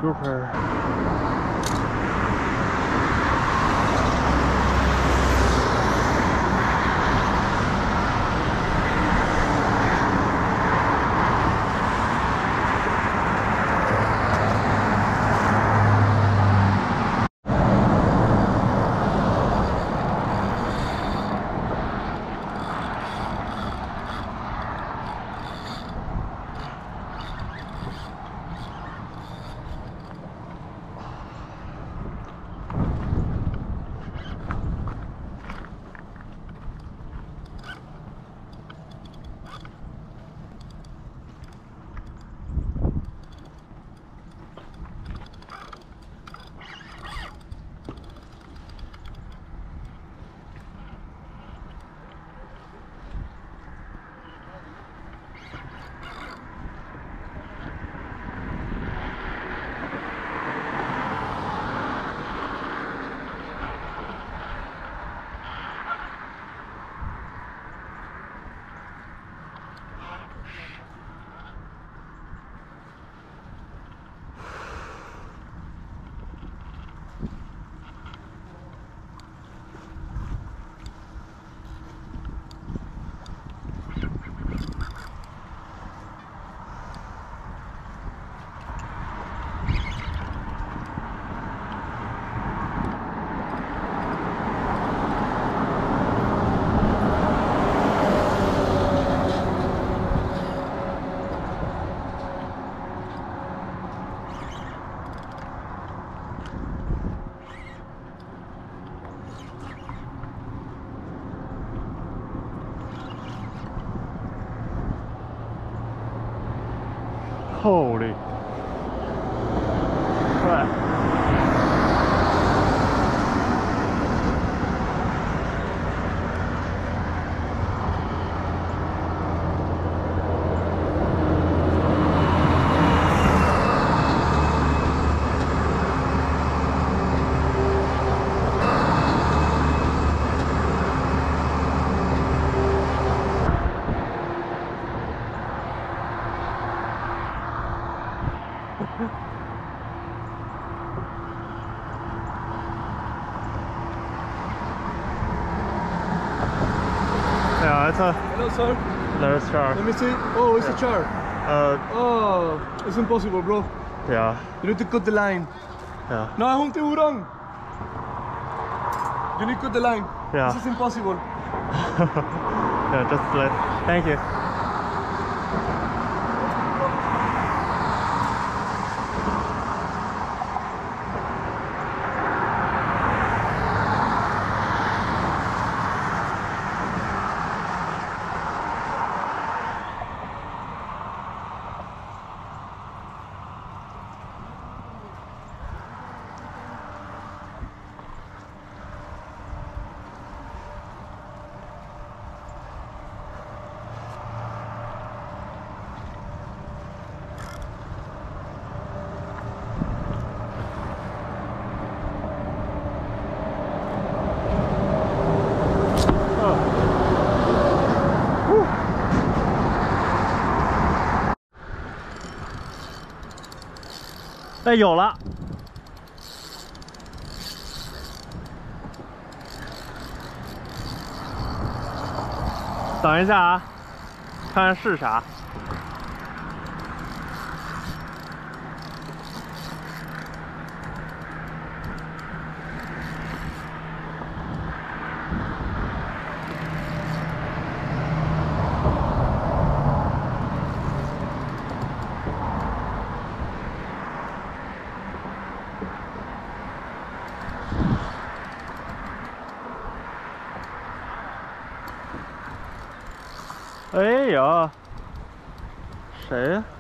grouper. Holy crap. Yeah, it's a... Hello, sir. There's char. Let me see. Oh, it's a char. Oh, it's impossible, bro. Yeah. You need to cut the line. Yeah. No, I won't do wrong. You need to cut the line. Yeah. This is impossible. Yeah, just let. Thank you. Oh. Whew. 哎，有了。等一下啊，看看是啥。哎呀，谁呀？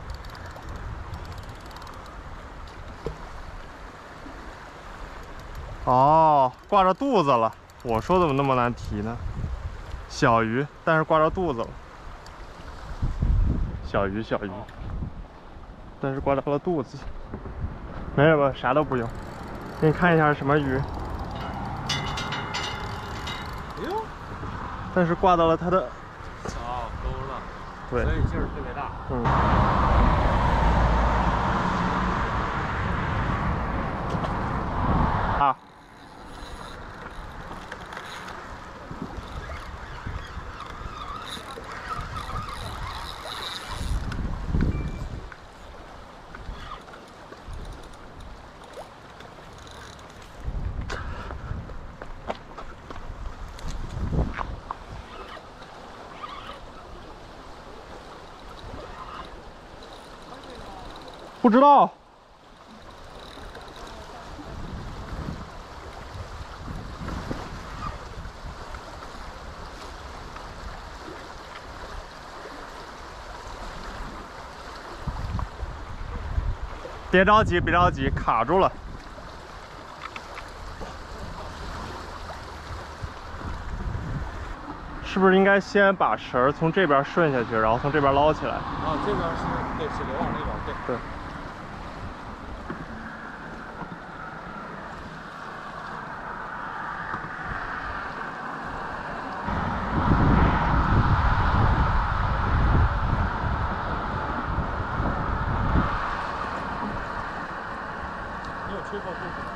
哦，挂着肚子了。我说怎么那么难提呢？小鱼，但是挂着肚子了。小鱼，小鱼，但是挂着了肚子。没有吧，啥都不用。给你看一下是什么鱼。 哎呦， 但是挂到了它的。 哦，钩了， 对， 所以劲儿特别大。 嗯。 不知道。别着急，别着急，卡住了。是不是应该先把绳儿从这边顺下去，然后从这边捞起来？ 啊，这边是对，是流往那边，对。 对。 你有吹过布吗？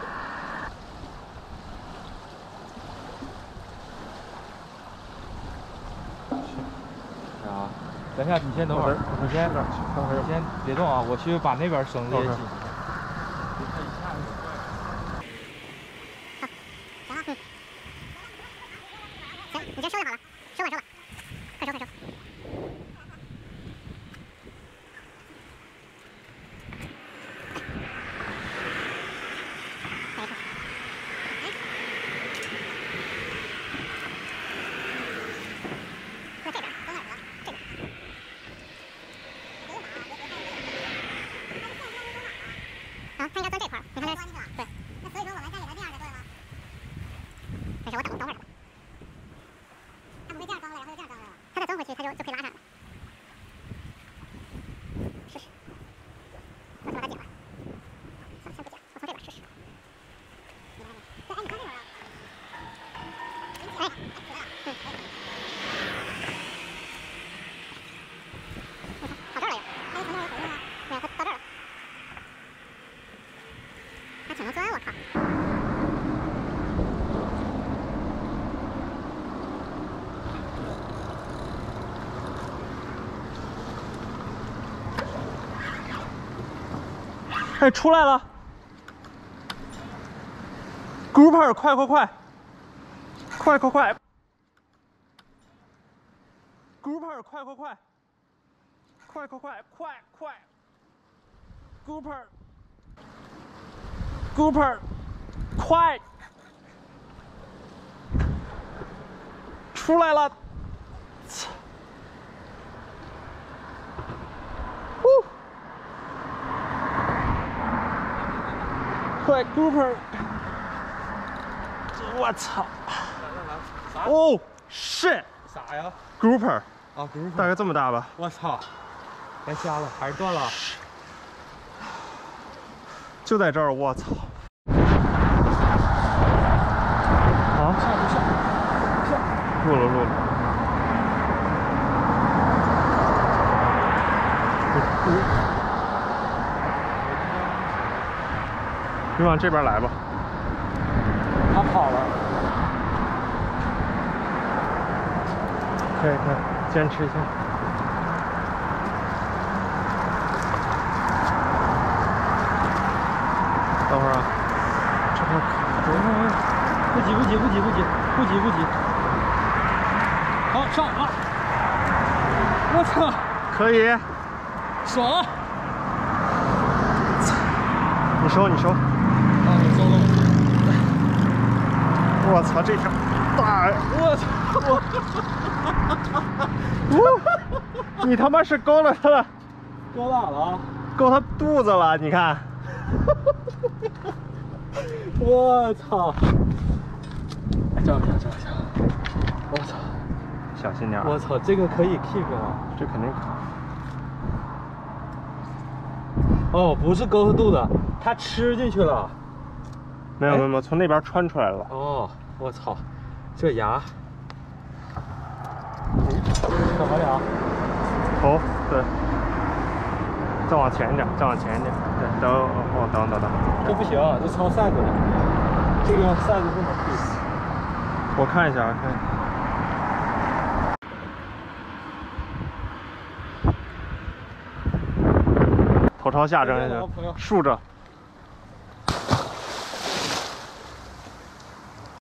啊，等一下，你先等会儿，你先别动啊，我去把那边绳子也系。 行，你先收就好了，收吧，快收，快收。它应该钻这块儿，你看这，对。那所以说我们再给它这样就对了。没事，我等会儿。它不会这样装了，然后就这样装了。它再钻回去，它就可以拉上来了。试试。我把它剪了。算了，先不剪，我从这边试试。你看这，对，哎，你看这边啊。哎，对，我操，跑这儿了又。哎，从这儿回去了。对啊，它到这儿了。还挺能钻，我靠！ 哎，出来了 ！Grouper， 快快快！快快快 ！Grouper， 快快快！快快快！快快 ！Grouper， 快！出来了！操！快 ，Grouper！ 我操！哦 ，shit！ 啥呀 Grouper， 啊，grouper， 大概这么大吧。 我操！该瞎了，还是断了。 就在这儿，我操！啊？下，录了。你往这边来吧。 他跑了。 可以，坚持一下。等会儿啊，这块不急。好，上啊！我操！ 可以。 爽！ 你收。 啊，你收了。 我操，这条大呀！你他妈是勾了他的， 勾哪了？ 勾他肚子了，你看。 我操！照一下。我操！ 小心点。 我操，这个可以 keep 吗？ 这肯定可。 哦，不是勾他肚子，他吃进去了。 没有，从那边穿出来了。 哦，我操，这牙。怎么了？ 头，对。再往前一点。对，等。 这不行，这超 size 的，这个 size 不能 keep。 我看一下，头朝下扔下去，竖着。